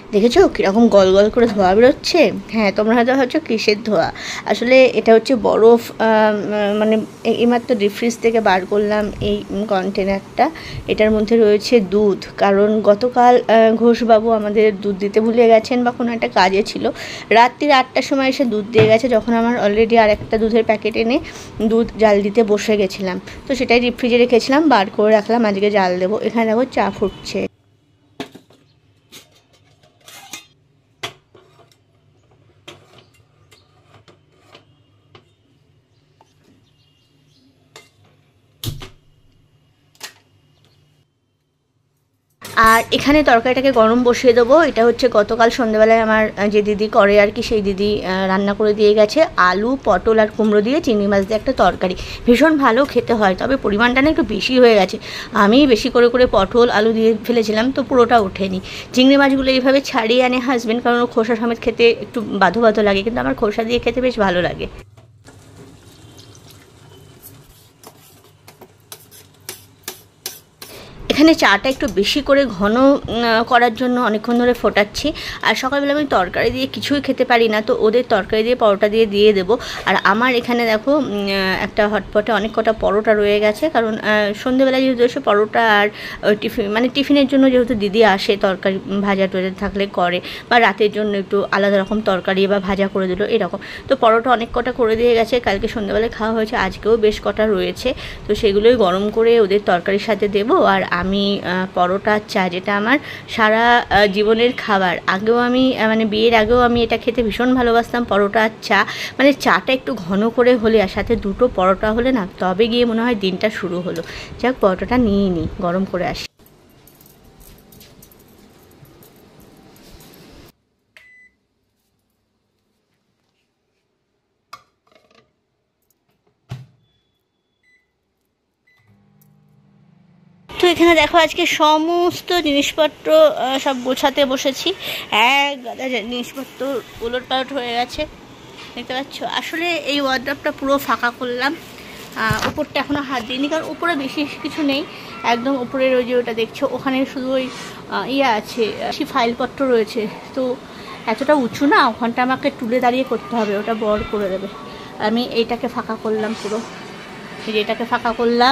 দেখেছো কীরকম গল গল করে ধোয়া বেরোচ্ছে? হ্যাঁ, তোমরা হয়তো হচ্ছে কিসের ধোয়া, আসলে এটা হচ্ছে বরফ। মানে এইমাত্র ডিপ ফ্রিজ থেকে বার করলাম এই কন্টেনারটা। এটার মধ্যে রয়েছে দুধ, কারণ গতকাল ঘোষবাবু আমাদের দুধ দিতে ভুলে গেছেন বা কোনো একটা কাজে ছিল। রাত্রির 8টার সময় এসে দুধ দিয়ে গেছে, যখন আমার অলরেডি আর একটা দুধের প্যাকেট এনে দুধ জাল দিতে বসে গেছিলাম। তো সেটাই ডিপ ফ্রিজে রেখেছিলাম, বার করে রাখলাম, আজকে জাল দেবো। এখানে দেখো চা ফুটছে। আর এখানে তরকারিটাকে গরম বসিয়ে দেবো। এটা হচ্ছে গতকাল সন্ধ্যেবেলায় আমার যে দিদি করে আর কি, সেই দিদি রান্না করে দিয়ে গেছে। আলু, পটল আর কুমড়ো দিয়ে চিংড়ি মাছ দিয়ে একটা তরকারি, ভীষণ ভালো খেতে হয়, তবে পরিমাণটা না একটু বেশি হয়ে গেছে। আমি বেশি করে করে পটল আলু দিয়ে ফেলেছিলাম, তো পুরোটা ওঠেনি। চিংড়ি মাছগুলো এইভাবে ছাড়িয়ে আনে হাজবেন্ড, কারণ খোসা সমেত খেতে একটু বাধো বাধো লাগে, কিন্তু আমার খোসা দিয়ে খেতে বেশ ভালো লাগে। এখানে চাটা একটু বেশি করে ঘন করার জন্য অনেকক্ষণ ধরে ফোটাচ্ছি। আর সকালবেলা আমি তরকারি দিয়ে কিছুই খেতে পারি না, তো ওদের তরকারি দিয়ে পরোটা দিয়ে দেবো। আর আমার এখানে দেখো একটা হটপটে অনেক কটা পরোটা রয়ে গেছে, কারণ সন্ধ্যেবেলায় যেহেতু এসে পরোটা আর টিফিনের জন্য যেহেতু দিদি আসে, তরকারি ভাজা টোজা থাকলে করে, বা রাতের জন্য একটু আলাদা রকম তরকারি বা ভাজা করে দিল এরকম। তো পরোটা অনেক কটা করে দিয়ে গেছে, কালকে সন্ধ্যেবেলায় খাওয়া হয়েছে, আজকেও বেশ কটা রয়েছে। তো সেগুলোই গরম করে ওদের তরকারির সাথে দেবো। আর আমি পরোটা চা, যেটা আমার সারা জীবনের খাবার, আগেও আমি মানে বিয়ের আগেও আমি এটা খেতে ভীষণ ভালোবাসতাম, পরোটা আর চা। মানে চাটা একটু ঘন করে হলে আর সাথে দুটো পরোটা হলে না, তবে গিয়ে মনে হয় দিনটা শুরু হলো। যাক, পরোটাটা নিয়ে নিই, গরম করে আসি। তো এখানে দেখো আজকে সমস্ত জিনিসপত্র সব গোছাতে বসেছি। এক গাদা জিনিসপত্র উলট পালট হয়ে গেছে, দেখতে পাচ্ছ। আসলে এই ওয়ার্ড্রপটা পুরো ফাঁকা করলাম, ওপরটা এখনও হাত দিইনি, কারণ উপরে বেশি কিছু নেই। একদম উপরের ওই যে ওটা দেখছো, ওখানে শুধু ওই আছে, ফাইলপত্র রয়েছে। তো এতটা উঁচু না, ওখানটা আমাকে তুলে দাঁড়িয়ে করতে হবে, ওটা বড় করে দেবে। আমি এইটাকে ফাঁকা করলাম পুরো, এই যে এটাকে ফাঁকা করলাম,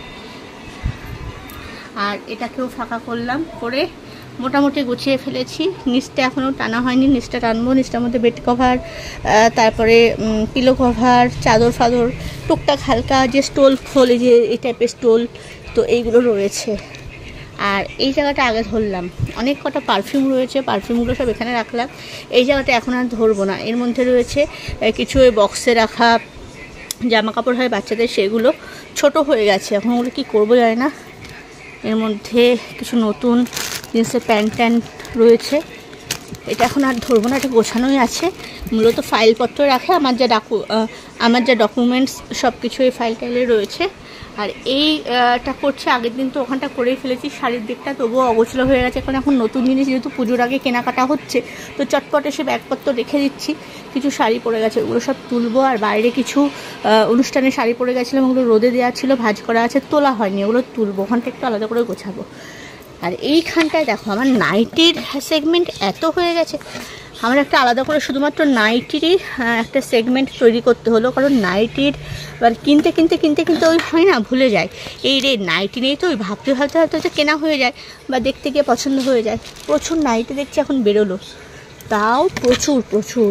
আর এটাকেও ফাঁকা করলাম, করে মোটামুটি গুছিয়ে ফেলেছি। নিচটা এখনও টানা হয়নি, নিচটা টানবো। নিচটার মধ্যে বেড কভার, তারপরে পিলো কভার, চাদর ফাদর, টুকটাক হালকা যে স্টোল খোলে, যে এই টাইপের স্টোল, তো এইগুলো রয়েছে। আর এই জায়গাটা আগে ধরলাম, অনেক কটা পারফিউম রয়েছে, পারফিউমগুলো সব এখানে রাখলাম। এই জায়গাটা এখন আর ধরবো না। এর মধ্যে রয়েছে কিছু ওই বক্সে রাখা জামা কাপড় হয় বাচ্চাদের, সেগুলো ছোট হয়ে গেছে, এখন ওগুলো কী করবো জানি না। এর মধ্যে কিছু নতুন জিন্সের প্যান্ট ট্যান্ট রয়েছে, এটা এখন আর ধরবো না, এটা গোছানোই আছে। মূলত ফাইলপত্র রাখে, আমার যা ডকুমেন্টস সব কিছু এই ফাইল টাইলে রয়েছে। আর এইটা করছে, আগের দিন তো ওখানটা করেই ফেলেছি, শাড়ির দিকটা তবুও অগোছলো হয়ে গেছে। এখন নতুন জিনিস যেহেতু পুজোর আগে কেনাকাটা হচ্ছে, তো চটপট এসে ব্যাগপত্র রেখে দিচ্ছি। কিছু শাড়ি পরে গেছে, ওগুলো সব তুলবো। আর বাইরে কিছু অনুষ্ঠানে শাড়ি পরে গেছিলাম, ওগুলো রোদে দেওয়া ছিল, ভাঁজ করা আছে, তোলা হয়নি, ওগুলো তুলবো, ওখানটা একটু আলাদা করে গোছাবো। আর এইখানটায় দেখো আমার নাইটির সেগমেন্ট এত হয়ে গেছে, আমার একটা আলাদা করে শুধুমাত্র নাইটিরই একটা সেগমেন্ট তৈরি করতে হলো, কারণ নাইটির এবার কিনতে কিনতে কিনতে কিনতে ওই হয় না, ভুলে যায়। এই রে নাইটি নেই, তো ওই ভাবতে ভাবতে ভাবতে হয়তো কেনা হয়ে যায়, বা দেখতে গিয়ে পছন্দ হয়ে যায়। প্রচুর নাইটি দেখছি এখন বেরোলো, তাও প্রচুর প্রচুর।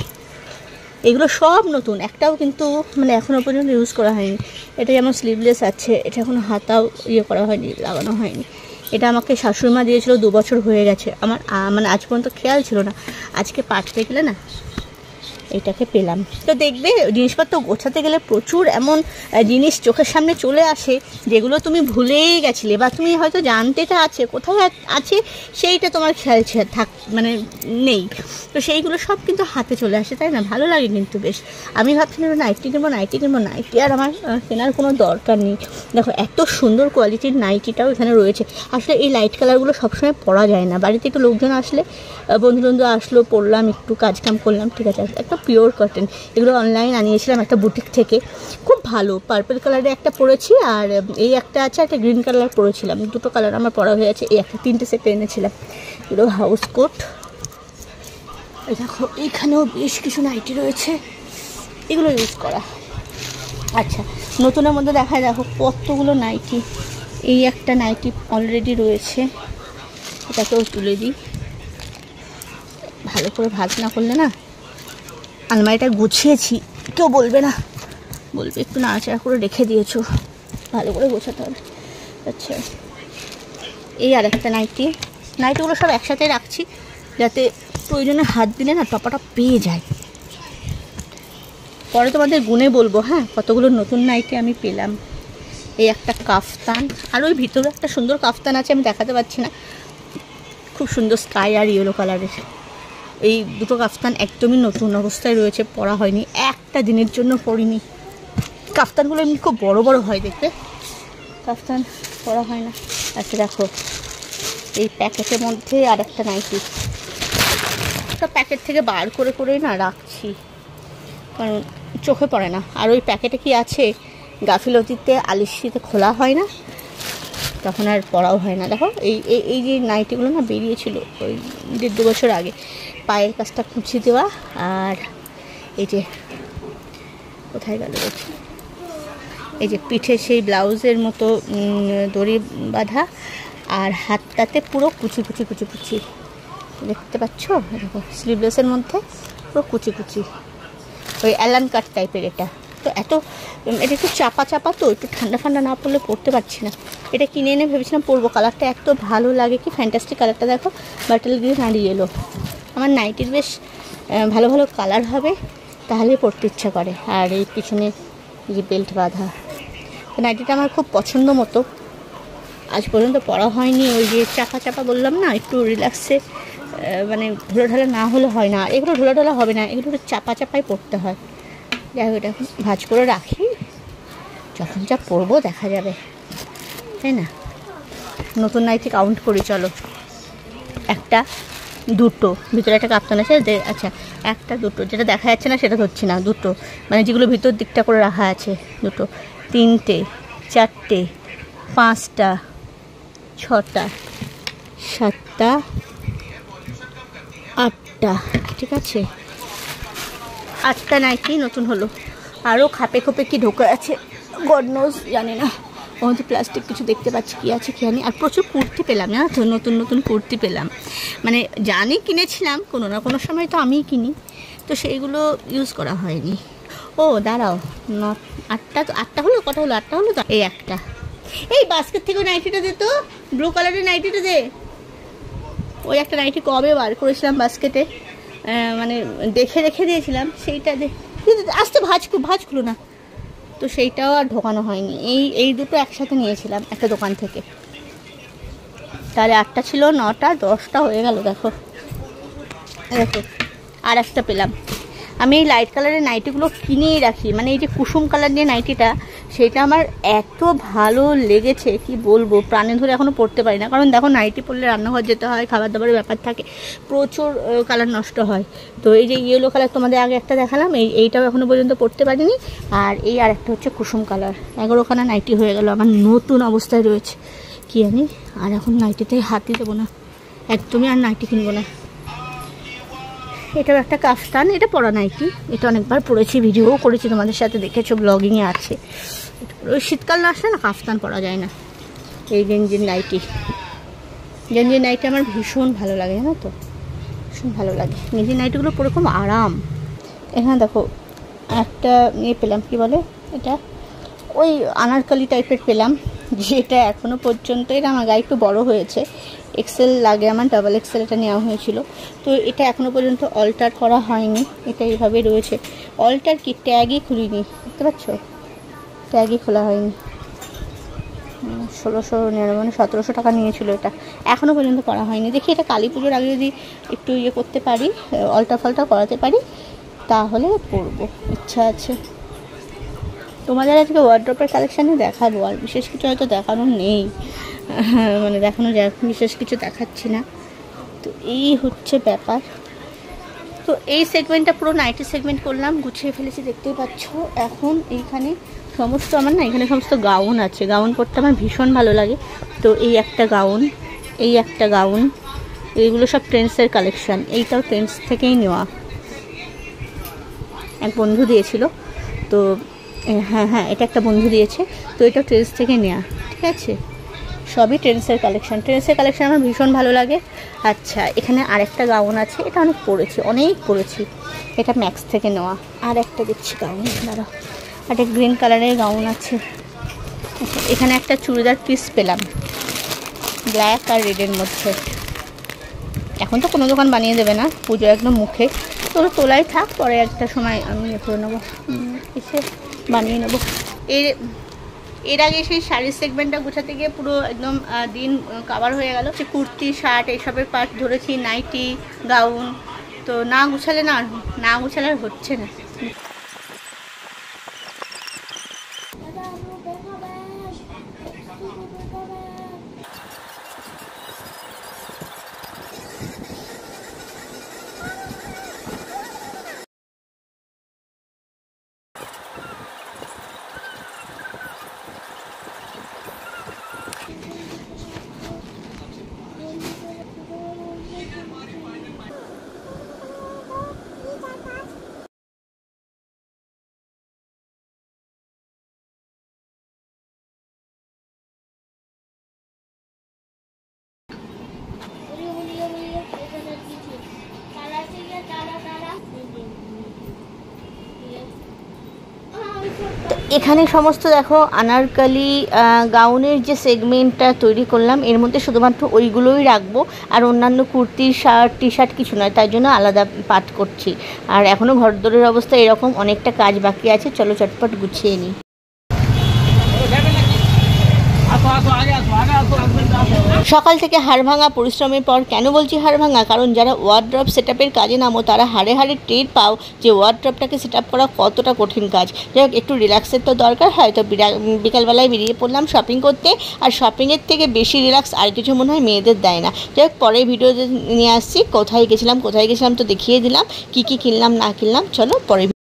এগুলো সব নতুন, একটাও কিন্তু মানে এখনও পর্যন্ত ইউজ করা হয়নি। এটা যেমন স্লিভলেস আছে, এটা এখনও হাতাও করা হয়নি, লাগানো হয়নি। এটা আমাকে শাশুড়িমা দিয়েছিল, 2 বছর হয়ে গেছে। আমার মানে আজ পর্যন্ত খেয়াল ছিল না, আজকে পাঠতে গেলে না এইটাকে পেলাম। তো দেখবে জিনিসপত্র গোছাতে গেলে প্রচুর এমন জিনিস চোখের সামনে চলে আসে, যেগুলো তুমি ভুলেই গেছিলে, বা তুমি হয়তো জানতেটা আছে কোথায় আছে, সেইটা তোমার খেয়াল মানে নেই। তো সেইগুলো সব কিন্তু হাতে চলে আসে, তাই না? ভালো লাগে কিন্তু বেশ। আমি ভাবছিলাম নাইটি কিনবো, নাইটি আর আমার কেনার কোনো দরকার নেই। দেখো এত সুন্দর কোয়ালিটির নাইটিটাও এখানে রয়েছে। আসলে এই লাইট কালারগুলো সবসময় পরা যায় না, বাড়িতে একটু লোকজন আসলে, বন্ধু আসলো, পরলাম, একটু কাজকাম করলাম, ঠিক আছে। একটা পিওর কটন, এগুলো অনলাইন আনিয়েছিলাম একটা বুটিক থেকে, খুব ভালো। পার্পল কালারে একটা পরেছি, আর এই একটা আছে, একটা গ্রিন কালার পরেছিলাম, দুটো কালার আমার পরা হয়ে আছে। এই একটা 3টে সেট এনেছিলাম। এগুলো হাউস কোট, এই দেখো এইখানেও বেশ কিছু নাইটি রয়েছে, এগুলো ইউজ করা। আচ্ছা, নতুনের মধ্যে দেখায়, দেখো কতগুলো নাইটি। এই একটা নাইটি অলরেডি রয়েছে, এটাকেও তুলে দিই। ভালো করে ভাঁজ না করলে না, আলমারিটা গুছিয়েছি কেউ বলবে না, বলবে একটু নাড়াচাড়া করে রেখে দিয়েছো, ভালো করে গোছাতে হবে। আচ্ছা, এই আর একটা নাইটি। নাইটিগুলো সব একসাথে রাখছি যাতে প্রয়োজনে হাত দিলে না টপাটা পেয়ে যায়। পরে তোমাদের গুনে বলবো হ্যাঁ কতগুলো নতুন নাইটি আমি পেলাম। এই একটা কাফতান, আর ওই ভিতরে একটা সুন্দর কাফতান আছে, আমি দেখাতে পারছি না, খুব সুন্দর স্কাই আর ইয়েলো কালারের। এই দুটো কাফতান একদমই নতুন অবস্থায় রয়েছে, পরা হয়নি, একটা দিনের জন্য পরিনি। কাফতানগুলো এমনি খুব বড় বড় হয় দেখতে, কাফতান পরা হয় না। আচ্ছা দেখো, এই প্যাকেটের মধ্যে আর একটা নাইটি, সব প্যাকেট থেকে বার করে করেই না রাখছি, কারণ চোখে পড়ে না। আর ওই প্যাকেটে কি আছে, গাফিলতিতে আলিশিতে খোলা হয় না, তখন আর পরাও হয় না। দেখো এই এই যে নাইটিগুলো না বেরিয়েছিল ওই 1.5-2 বছর আগে, পায়ের কাছটা কুচি দেওয়া, আর এই যে কোথায় গেল দেখি, এই যে পিঠে সেই ব্লাউজের মতো দড়ি বাঁধা, আর হাতটাতে পুরো কুচি কুচি কুচি কুচি, দেখতে পাচ্ছ? দেখো স্লিভলেসের মধ্যে পুরো কুচি কুচি, ওই অ্যালান কাট টাইপের। এটা তো এটা একটু চাপা চাপা, তো একটু ঠান্ডা ঠান্ডা না পড়লে পরতে পারছি না। এটা কিনে এনে ভেবেছিলাম পরবো, কালারটা এত ভালো লাগে, কি ফ্যান্টাস্টিক কালারটা, দেখো বাটাল গ্রিন আর ইয়েলো। আমার নাইটির বেশ ভালো ভালো কালার হবে, তাহলে পরতে ইচ্ছা করে। আর এই পিছনে যে বেল্ট বাঁধা, নাইটিটা আমার খুব পছন্দ মতো, আজ পর্যন্ত পরা হয়নি। ওই যে চাপা চাপা বললাম না, একটু রিল্যাক্সে মানে ঢোলাঢালা না হলে হয় না, এগুলো ঢোলাঢালা হবে না, এগুলো চাপা চাপাই পরতে হয়। যাই হোক, এটা এখন ভাঁজ করে রাখি, যখন যা পরবো দেখা যাবে, তাই না? নতুন নাইটি কাউন্ট করি চলো, একটা দুটো, ভিতরে একটা কাপ্তান আছে। আচ্ছা, একটা দুটো, যেটা দেখা যাচ্ছে না সেটা ধরছি না, দুটো মানে যেগুলো ভিতর দিকটা করে রাখা আছে, দুটো, তিনটে, চারটে, পাঁচটা, ছটা, সাতটা, আটটা, ঠিক আছে, 8টা নাইটি নতুন হলো। আরও খাপে খোপে কি ঢোকা আছে গড নোজ, জানি না, ওর মধ্যে প্লাস্টিক কিছু দেখতে পাচ্ছি, কী আছে কী জানি। আর প্রচুর কুর্তি পেলাম, জানো তো, নতুন নতুন কুর্তি পেলাম, মানে জানি কিনেছিলাম, কোনো না কোনো সময় তো আমিই কিনি, তো সেইগুলো ইউজ করা হয়নি। ও দাঁড়াও, 8টা হলো, কটা হলো, 8টা হলো তো। এই একটা, এই বাস্কেট থেকে নাইটিটা দে তো, ব্লু কালারের নাইটিটা দে। ওই একটা নাইটি কবে বার করেছিলাম বাস্কেটে, মানে দেখে রেখে দিয়েছিলাম, সেইটা আসতে ভাঁজ খুলো না, তো সেইটাও আর ঢোকানো হয়নি। এই দুটো একসাথে নিয়েছিলাম একটা দোকান থেকে, তাহলে 8টা ছিল, 9টা, 10টা হয়ে গেল। দেখো দেখো, আর একটা পেলাম। আমি এই লাইট কালারের নাইটিগুলো কিনেই রাখি, মানে এই যে কুসুম কালার নিয়ে নাইটিটা, সেটা আমার এত ভালো লেগেছে কি বলবো, প্রাণে ধরে এখনও পরতে পারি না। কারণ দেখো নাইটি পরলে রান্নাঘর যেতে হয়, খাবার দাবারের ব্যাপার থাকে, প্রচুর কালার নষ্ট হয়। তো এই যে ইয়েলো কালার তোমাদের আগে একটা দেখালাম, এইটাও এখনও পর্যন্ত পরতে পারিনি। আর এই আর একটা হচ্ছে কুসুম কালার, 11খানা নাইটি হয়ে গেল আমার, নতুন অবস্থায় রয়েছে। কি জানি, আর এখন নাইটিতে হাতই দেবো না, একদমই আর নাইটি কিনবো না। এটাও একটা কাফতান, এটা পরা নাইটি, এটা অনেকবার পরেছি, ভিডিওও করেছি, তোমাদের সাথে দেখেছো, ব্লগিংয়ে আছে। ওই শীতকাল না আসলে না কাফতান পরা যায় না। এই গেঞ্জির নাইটি, গেঞ্জির নাইটি আমার ভীষণ ভালো লাগে, জানো তো, ভীষণ ভালো লাগে গেঞ্জির নাইটিগুলো পরে, খুব আরাম। এখানে দেখো একটা ইয়ে পেলাম, কি বলে এটা, ওই আনারকলি টাইপের পেলাম, যেটা এখনও পর্যন্ত, এটা আমার গায়ে একটু বড় হয়েছে, এক্সেল লাগে আমার, ডাবল এক্সেল এটা নেওয়া হয়েছিল, তো এটা এখনও পর্যন্ত অল্টার করা হয়নি, এটা এইভাবে রয়েছে। অল্টার কি, ট্যাগই খুলিনি, বুঝতে পারছো, ট্যাগই খোলা হয়নি। 1699 1700 টাকা নিয়েছিল এটা, এখনও পর্যন্ত করা হয়নি। দেখি এটা কালী পুজোর আগে যদি একটু ইয়ে করতে পারি, অল্টার ফাল্টার করাতে পারি, তাহলে পরবো, ইচ্ছা আছে। তোমাদের আজকে ওয়ার্ড্রপের কালেকশানে দেখাবো, আর বিশেষ কিছু হয়তো দেখানো নেই, মানে দেখানো যায়, বিশেষ কিছু দেখাচ্ছি না। তো এই হচ্ছে ব্যাপার। তো এই সেগমেন্টটা পুরো নাইটি সেগমেন্ট করলাম, গুছিয়ে ফেলেছি, দেখতেই পাচ্ছ। এখন এইখানে সমস্ত আমার না, এখানে সমস্ত গাউন আছে, গাউন পরতে আমার ভীষণ ভালো লাগে। তো এই একটা গাউন, এই একটা গাউন, এইগুলো সব ট্রেন্ডসের কালেকশান। এইটাও ট্রেন্ডস থেকেই নেওয়া, এক বন্ধু দিয়েছিল। তো হ্যাঁ এটা একটা বন্ধু দিয়েছে। তো এটা ট্রেন্ডস থেকে নেওয়া, ঠিক আছে। সবই ট্রেন্ডসের কালেকশান। ট্রেন্ডসের কালেকশান আমার ভীষণ ভালো লাগে। আচ্ছা, এখানে আরেকটা গাউন আছে, এটা অনেক পরেছি। এটা ম্যাক্স থেকে নেওয়া। আর একটা দেখছি গাউন, দাঁড়া, একটা গ্রিন কালারের গাউন আছে। আচ্ছা, এখানে একটা চুড়িদার পিস পেলাম ব্ল্যাক আর রেডের মধ্যে। এখন তো কোনো দোকান বানিয়ে দেবে না, পুজো একদম মুখে, তোলাই থাক, পরে একটা সময় আমি করে নেবো, এসে বানিয়ে নেবো। এর আগে সেই শাড়ির সেগমেন্টটা গুছাতে গিয়ে পুরো একদম দিন কাভার হয়ে গেল। সে কুর্তি, শার্ট এইসবের পার্ট ধরেছি, নাইটি, গাউন। তো না গুছালে আর হচ্ছে না। এখানে সমস্ত দেখো আনারকলি গাউনের যে সেগমেন্টটা তৈরি করলাম, এর মধ্যে শুধুমাত্র ওইগুলোই রাখবো, আর অন্যান্য কুর্তি, শার্ট, টি শার্ট কিছু নয়, তাই জন্য আলাদা পার্ট করছি। আর এখনও ঘরদোরের অবস্থা এরকম, অনেকটা কাজ বাকি আছে, চলো চটপট গুছিয়ে নিই। সকাল থেকে হাড় ভাঙা পরিশ্রমের পর, কেন বলছি হাড় ভাঙা, কারণ যারা ওয়ার্ড্রপ সেটআপের কাজে নামো তারা হাড়ে টের পাও যে ওয়ার্ড্রপটাকে সেট আপ করা কতটা কঠিন কাজ। যাই হোক, একটু রিল্যাক্সের তো দরকার হয়, তো বিকালবেলায় বেরিয়ে পড়লাম শপিং করতে। আর শপিংয়ের থেকে বেশি রিল্যাক্স আর কিছু মনে হয় মেয়েদের দেয় না। যাই হোক, পরে ভিডিও নিয়ে আসছি কোথায় গেছিলাম তো দেখিয়ে দিলাম, কী কিনলাম না কিনলাম, চলো পরে।